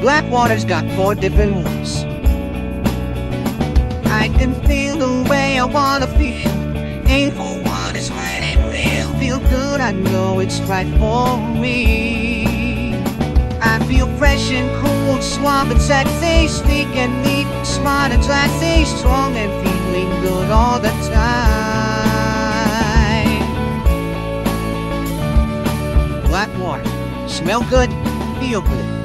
Blackwater's got 4 different ones. I can feel the way I wanna feel. Aim for what is right and real. Feel good, I know it's right for me. I feel fresh and cool, suave and sexy, sleek and neat, smart and classy, strong and feeling good all the time. Blackwater, smell good, feel good.